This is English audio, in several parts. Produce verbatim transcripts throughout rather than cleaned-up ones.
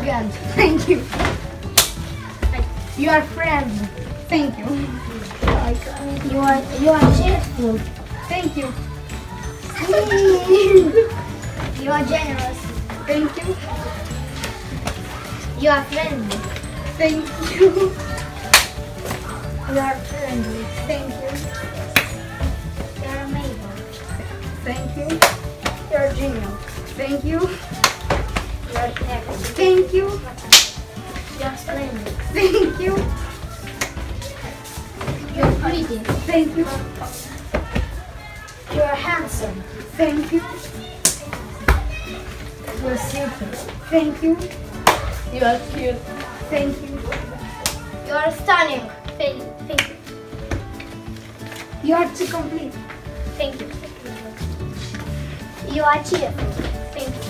elegant. Thank you. You are friendly. Thank you. You are you are cheerful. Thank you. You are generous. Thank you. You are friendly. Thank you. You are friendly. Thank you. You are amazing. Thank you. You are genius. Thank you. You are clever. Thank you. You are splendid. Thank you. You are pretty. Thank you. You are handsome. Thank you. You are simple. Thank you. You are cute. Thank you. You are stunning. Thank thank you. You are too complete. Thank you. You are cheerful. Thank you.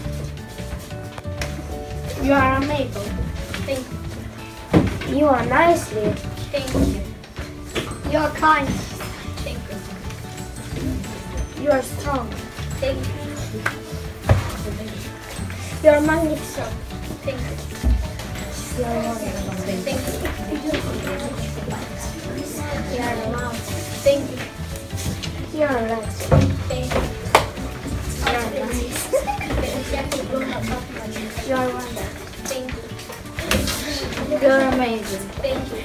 You are amazing. Thank you. You are nicely. Thank you. You are kind. Thank you. You are strong. Thank you. You are magnificent. Thank you. You are wonderful. Thank you. You are loud. Thank you. You are relaxed. Thank you. You are nice. You are wonderful. Thank you. You are amazing. Thank you.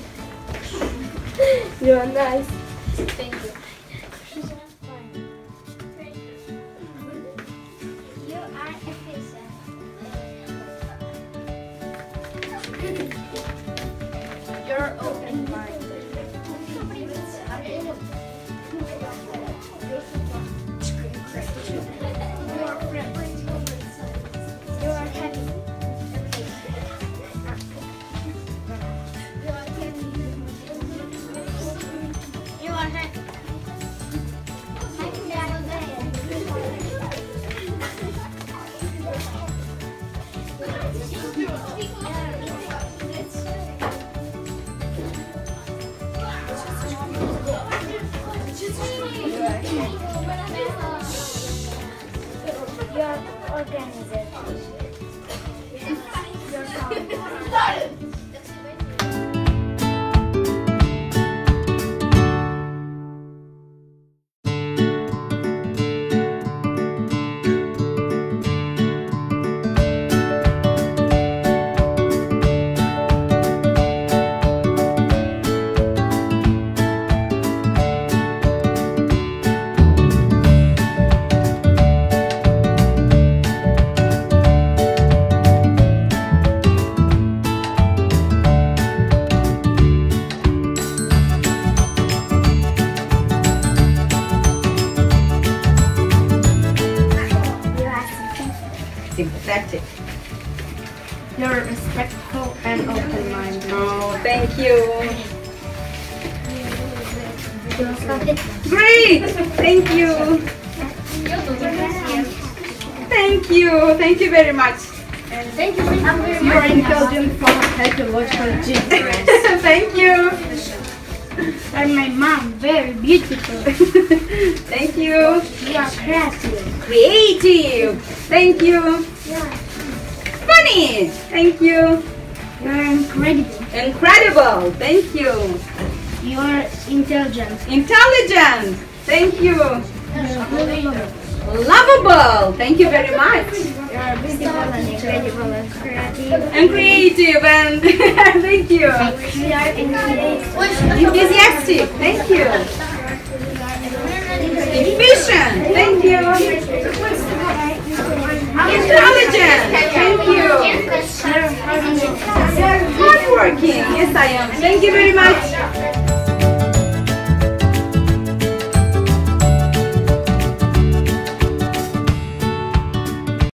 You are nice. Thank you. You are efficient. You're open-minded. You are happy. You are happy. You are organized. You're calm. Sympathetic. You're respectful and open-minded. Oh, thank you. You Great! Thank you. Thank you. Thank you very much. And thank you very much. You are intelligent for psychological genius. Thank you. And my mom, very beautiful. Thank you. You are creative. Creative. Thank you. Funny. Thank you. You are incredible. Incredible. Thank you. You are intelligent. Intelligent. Thank you. Lovable. Thank you very much. You are beautiful and incredible and creative. And creative and thank you. You are enthusiastic. Enthusiastic. Thank you. Efficient. Thank you. Intelligent. Thank you. Hardworking. Yes, I am. Thank you very much.